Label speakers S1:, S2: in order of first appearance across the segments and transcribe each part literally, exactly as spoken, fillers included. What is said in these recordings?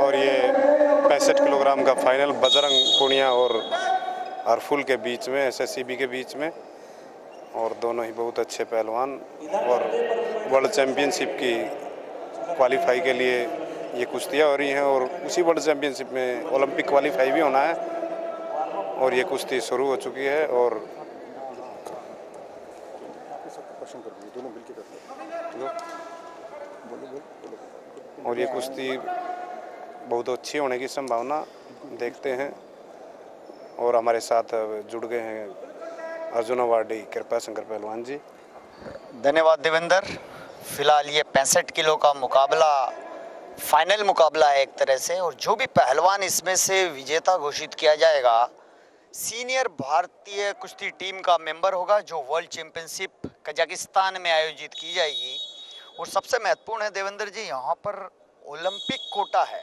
S1: और ये पैंसठ किलोग्राम का फाइनल बजरंग पुनिया और अरफुल के बीच में, एस एस सी बी के बीच में, और दोनों ही बहुत अच्छे पहलवान और वर्ल्ड चैम्पियनशिप की क्वालिफाई के लिए ये कुश्तियाँ हो रही हैं और उसी वर्ल्ड चैम्पियनशिप में ओलंपिक क्वालिफाई भी होना है और ये कुश्ती शुरू हो चुकी है। और और ये कुश्ती बहुत अच्छी होने की संभावना देखते हैं। और हमारे साथ जुड़ गए हैं अर्जुन अवार्डी कृपा शंकर पहलवान जी।
S2: धन्यवाद देवेंद्र। फिलहाल ये पैंसठ किलो का मुकाबला फाइनल मुकाबला है एक तरह से, और जो भी पहलवान इसमें से विजेता घोषित किया जाएगा सीनियर भारतीय कुश्ती टीम का मेंबर होगा, जो वर्ल्ड चैंपियनशिप कजाकिस्तान में आयोजित की जाएगी। और सबसे महत्वपूर्ण है देवेंद्र जी, यहाँ पर ओलंपिक कोटा है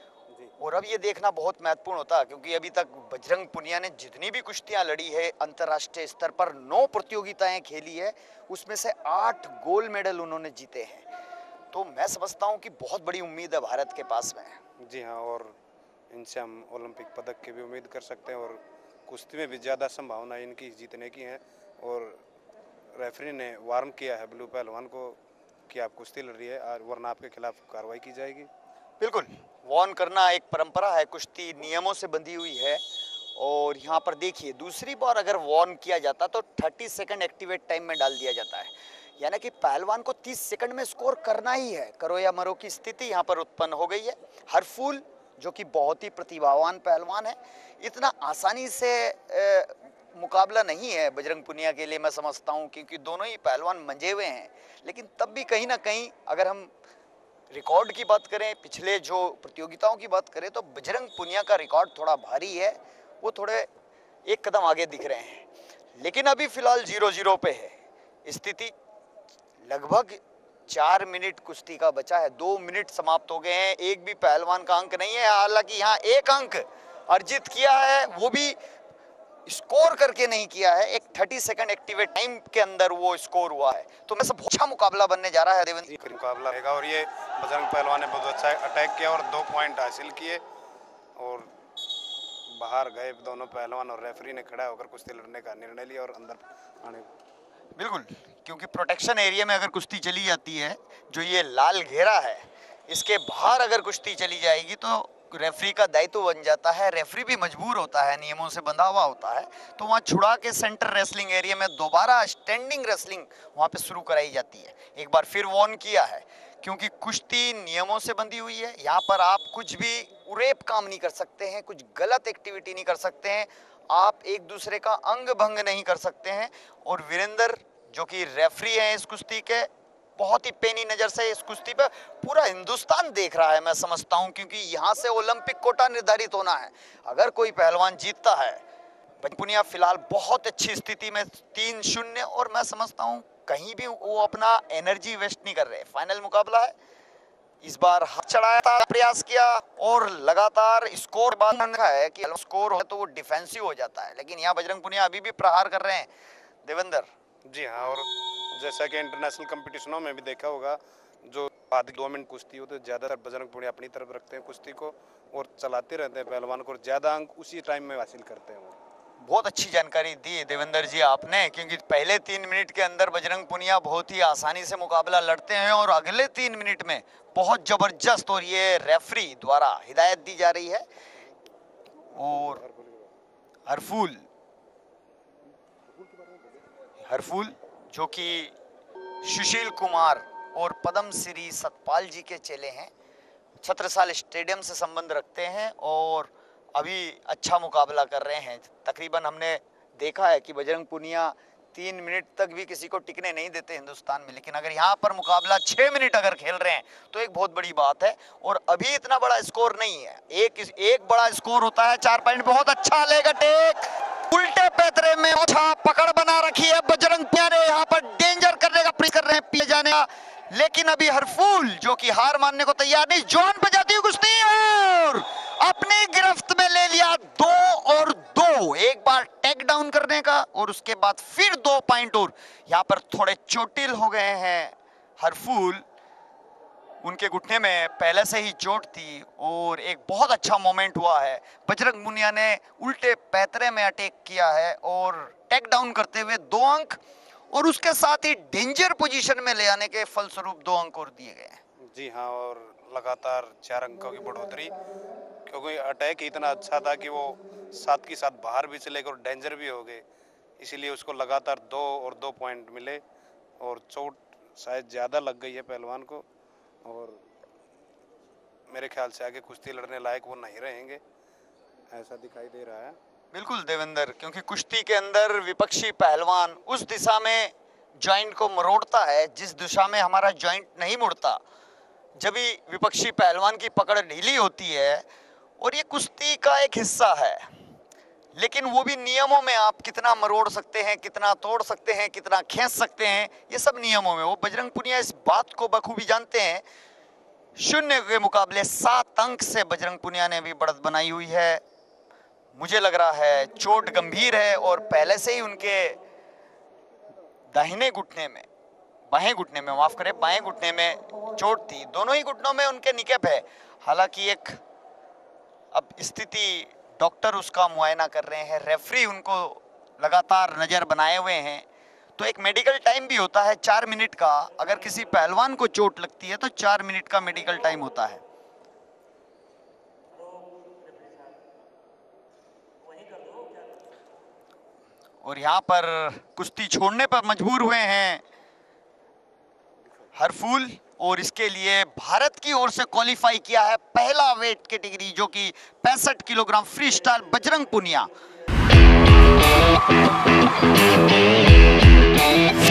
S2: और अब ये देखना बहुत महत्वपूर्ण होता है, क्योंकि अभी तक बजरंग पुनिया ने जितनी भी कुश्तियां लड़ी है अंतर्राष्ट्रीय स्तर पर, नौ प्रतियोगिताएं खेली है, उसमें से आठ गोल्ड मेडल उन्होंने जीते हैं। तो मैं समझता हूं कि बहुत बड़ी उम्मीद है भारत के पास में।
S1: जी हाँ, और इनसे हम ओलंपिक पदक की भी उम्मीद कर सकते हैं और कुश्ती में भी ज़्यादा संभावना इनकी जीतने की है। और रेफरी ने वार्न किया है ब्लू पहलवान को कि आप कुश्ती लड़ रही है, वरना आपके खिलाफ कार्रवाई की जाएगी।
S2: बिल्कुल, वार्न करना एक परंपरा है, कुश्ती नियमों से बंधी हुई है। और यहाँ पर देखिए, दूसरी बार अगर वार्न किया जाता तो तीस सेकंड एक्टिवेट टाइम में डाल दिया जाता है, यानी कि पहलवान को तीस सेकंड में स्कोर करना ही है, करो या मरो की स्थिति यहाँ पर उत्पन्न हो गई है। हरफुल जो कि बहुत ही प्रतिभावान पहलवान है, इतना आसानी से ए, मुकाबला नहीं है बजरंग पुनिया के लिए, मैं समझता हूँ, क्योंकि दोनों ही पहलवान मंजे हुए हैं। लेकिन तब भी कहीं ना कहीं अगर हम रिकॉर्ड की बात करें, पिछले जो प्रतियोगिताओं की बात करें, तो बजरंग पुनिया का रिकॉर्ड थोड़ा भारी है, वो थोड़े एक कदम आगे दिख रहे हैं। लेकिन अभी फिलहाल जीरो जीरो पे है स्थिति। लगभग चार मिनट कुश्ती का बचा है, दो मिनट समाप्त हो गए हैं, एक भी पहलवान का अंक नहीं है। हालांकि यहाँ एक अंक अर्जित किया है, वो भी स्कोर करके नहीं किया है, एक तीस सेकंड एक्टिवेट टाइम के अंदर वो स्कोर हुआ है। तो मैं सब बहुत अच्छा मुकाबला बनने जा रहा है देवेंद्र।
S1: मुकाबला रहेगा और ये बजरंग पहलवान ने बहुत अच्छा अटैक किया और दो पॉइंट हासिल किए और बाहर गए दोनों पहलवान, और रेफरी ने खड़ा होकर कुश्ती लड़ने का निर्णय लिया और अंदर आने।
S2: बिल्कुल, क्योंकि प्रोटेक्शन एरिया में अगर कुश्ती चली जाती है, जो ये लाल घेरा है, इसके बाहर अगर कुश्ती चली जाएगी तो रेफरी का दायित्व बन जाता है। रेफरी भी मजबूर होता है, नियमों से बंधा हुआ होता है, तो वहाँ छुड़ा के सेंटर रेसलिंग एरिया में दोबारा स्टैंडिंग रेसलिंग वहाँ पे शुरू कराई जाती है। एक बार फिर वार्न किया है, क्योंकि कुश्ती नियमों से बंधी हुई है। यहाँ पर आप कुछ भी उरेप काम नहीं कर सकते हैं, कुछ गलत एक्टिविटी नहीं कर सकते हैं, आप एक दूसरे का अंग भंग नहीं कर सकते हैं। और वीरेंद्र जो कि रेफरी हैं इस कुश्ती के, बहुत ही पेनी नजर से इस कुश्ती पे पूरा हिंदुस्तान देख रहा है, मैं समझता हूं, क्योंकि यहाँ से ओलंपिक कोटा निर्धारित होना है। अगर कोई पहलवान जीतता है, पुनिया फिलहाल बहुत अच्छी स्थिति में तीन शून्य, और मैं समझता हूं कहीं भी वो अपना एनर्जी वेस्ट नहीं कर रहे। फाइनल मुकाबला है, इस बार हाथ चढ़ाया था, प्रयास किया और लगातार स्कोर रखा है कि स्कोर हो तो वो डिफेंसिव हो जाता है, लेकिन यहाँ बजरंग पुनिया अभी भी प्रहार कर रहे हैं देवेंद्र।
S1: जी हाँ, और जैसा कि इंटरनेशनल कंपटीशनों में भी देखा होगा, जो आधी दो मिनट कुश्ती हो तो ज़्यादातर बजरंग पुनिया अपनी तरफ रखते हैं कुश्ती को और चलाते रहते हैं पहलवान को, और ज़्यादा अंक उसी टाइम में हासिल करते हैं वो।
S2: बहुत अच्छी जानकारी दी देवेंद्र जी आपने, क्योंकि पहले तीन मिनट के अंदर बजरंग पुनिया बहुत ही आसानी से मुकाबला लड़ते हैं और अगले तीन मिनट में बहुत जबरदस्त, और ये रेफरी द्वारा हिदायत दी जा रही है। और हरफुल हरफुल जो कि सुशील कुमार और पद्म श्री सतपाल जी के चेले हैं, छत्रसाल स्टेडियम से संबंध रखते हैं और अभी अच्छा मुकाबला कर रहे हैं। तकरीबन हमने देखा है कि बजरंग पुनिया तीन मिनट तक भी किसी को टिकने नहीं देते हिंदुस्तान में, लेकिन अगर यहाँ पर मुकाबला छः मिनट अगर खेल रहे हैं तो एक बहुत बड़ी बात है। और अभी इतना बड़ा स्कोर नहीं है, एक एक बड़ा स्कोर होता है चार पॉइंट। बहुत अच्छा लेगा टेक, उल्टे पैतरे में अच्छा पकड़ बना रखी है बजरंग पुनिया ने, यहाँ पर डेंजर करने का प्रयास कर रहे हैं पीछे जाने का, लेकिन अभी हरफुल जो कि हार मानने को तैयार नहीं, जॉन पे जाती हुई कुश्ती और अपनी गिरफ्त में ले लिया दो और दो, एक बार टेक डाउन करने का और उसके बाद फिर दो पॉइंट। और यहाँ पर थोड़े चोटिल हो गए हैं हरफुल, उनके घुटने में पहले से ही चोट थी और एक बहुत अच्छा मोमेंट हुआ है। बजरंग पुनिया ने उल्टे पैतरे में अटैक किया है और टेक डाउन करते हुए दो अंक और उसके साथ ही डेंजर पोजीशन में ले आने के फलस्वरूप दो अंक और दिए गए हैं।
S1: जी हाँ, और लगातार चार अंकों की बढ़ोतरी, क्योंकि अटैक इतना अच्छा था कि वो साथ के साथ बाहर भी चले गए और डेंजर भी हो गए, इसीलिए उसको लगातार दो और दो पॉइंट मिले और चोट शायद ज़्यादा लग गई है पहलवान को और मेरे ख्याल से आगे कुश्ती लड़ने लायक वो नहीं रहेंगे, ऐसा दिखाई दे रहा है।
S2: बिल्कुल देवेंद्र, क्योंकि कुश्ती के अंदर विपक्षी पहलवान उस दिशा में जॉइंट को मरोड़ता है जिस दिशा में हमारा जॉइंट नहीं मुड़ता। जब भी विपक्षी पहलवान की पकड़ ढीली होती है और ये कुश्ती का एक हिस्सा है, लेकिन वो भी नियमों में आप कितना मरोड़ सकते हैं, कितना तोड़ सकते हैं, कितना खींच सकते हैं, ये सब नियमों में। वो बजरंग पुनिया इस बात को बखूबी जानते हैं। शून्य के मुकाबले सात अंक से बजरंग पुनिया ने भी बढ़त बनाई हुई है। मुझे लग रहा है चोट गंभीर है और पहले से ही उनके दाहिने घुटने में, बाएं घुटने में, माफ करें, बाएं घुटने में चोट थी। दोनों ही घुटनों में उनके निकैप है। हालांकि एक अब स्थिति डॉक्टर उसका मुआयना कर रहे हैं, रेफरी उनको लगातार नजर बनाए हुए हैं, तो एक मेडिकल टाइम भी होता है चार मिनट का। अगर किसी पहलवान को चोट लगती है तो चार मिनट का मेडिकल टाइम होता है। और यहाँ पर कुश्ती छोड़ने पर मजबूर हुए हैं हरफूल और इसके लिए भारत की ओर से क्वालिफाई किया है पहला वेट कैटेगरी जो कि पैंसठ kilogram freestyle Bajrang Punia.